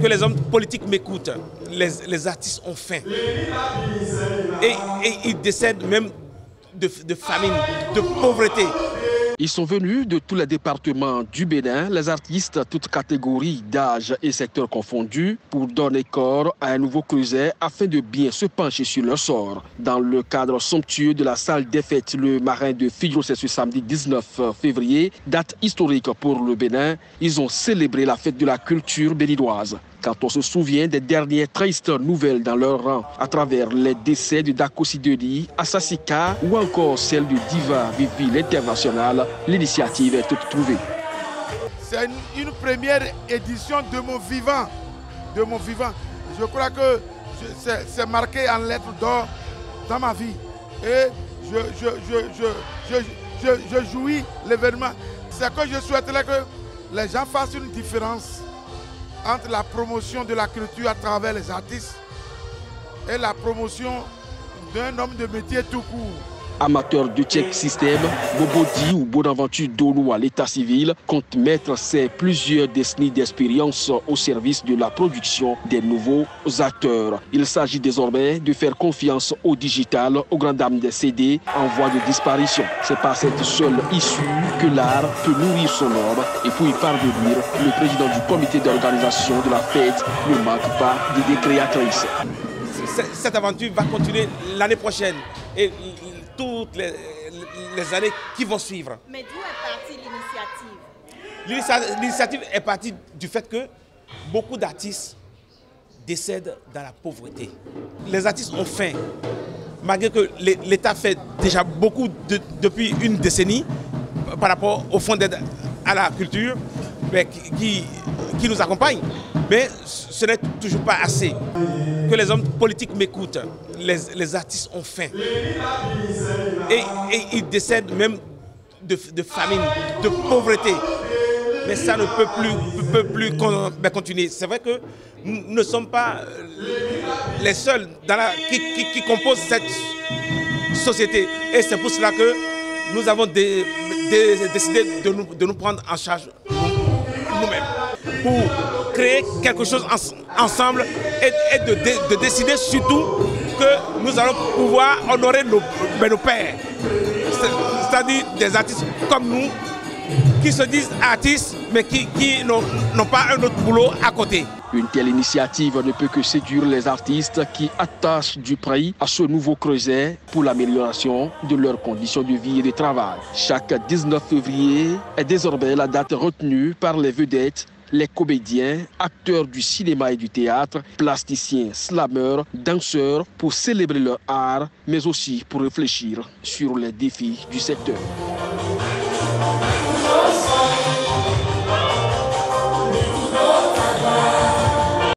que les hommes politiques m'écoutent. Les artistes ont faim. Et ils décèdent même de famine, de pauvreté. Ils sont venus de tous les départements du Bénin, les artistes, toutes catégories d'âge et secteurs confondus, pour donner corps à un nouveau creuset afin de bien se pencher sur leur sort. Dans le cadre somptueux de la salle des fêtes, le Marin de Figaro, c'est ce samedi 19 février, date historique pour le Bénin, ils ont célébré la fête de la culture béninoise. Quand on se souvient des dernières tristes nouvelles dans leur rang, à travers les décès de Dako Sidoni, Asasika ou encore celle de Diva Vivi l'International, l'initiative est toute trouvée. C'est une première édition de mon vivant. Je crois que c'est marqué en lettres d'or dans ma vie. Et je jouis l'événement. C'est que je souhaiterais que les gens fassent une différence entre la promotion de la culture à travers les artistes et la promotion d'un homme de métier tout court. Amateur de check système, Bobodi ou Bonaventure Donou à l'état civil compte mettre ses plusieurs décennies d'expérience au service de la production des nouveaux acteurs. Il s'agit désormais de faire confiance au digital, aux grandes dames des CD en voie de disparition. C'est par cette seule issue que l'art peut nourrir son homme et pour y parvenir, le président du comité d'organisation de la fête ne manque pas d'idées créatrices. Cette aventure va continuer l'année prochaine et toutes les années qui vont suivre. Mais d'où est partie l'initiative? L'initiative est partie du fait que beaucoup d'artistes décèdent dans la pauvreté. Les artistes ont faim, malgré que l'État fait déjà beaucoup depuis une décennie par rapport au fonds d'aide à la culture mais qui nous accompagne. Mais ce n'est toujours pas assez. Que les hommes politiques m'écoutent. Les artistes ont faim. Et ils décèdent même de famine, de pauvreté. Mais ça ne peut plus continuer. C'est vrai que nous ne sommes pas les seuls qui composent cette société. Et c'est pour cela que nous avons décidé de nous prendre en charge nous-mêmes. Pour créer quelque chose ensemble et de décider surtout que nous allons pouvoir honorer nos pères. C'est-à-dire des artistes comme nous qui se disent artistes mais qui n'ont pas un autre boulot à côté. Une telle initiative ne peut que séduire les artistes qui attachent du prix à ce nouveau creuset pour l'amélioration de leurs conditions de vie et de travail. Chaque 19 février est désormais la date retenue par les vedettes, les comédiens, acteurs du cinéma et du théâtre, plasticiens, slameurs, danseurs, pour célébrer leur art, mais aussi pour réfléchir sur les défis du secteur.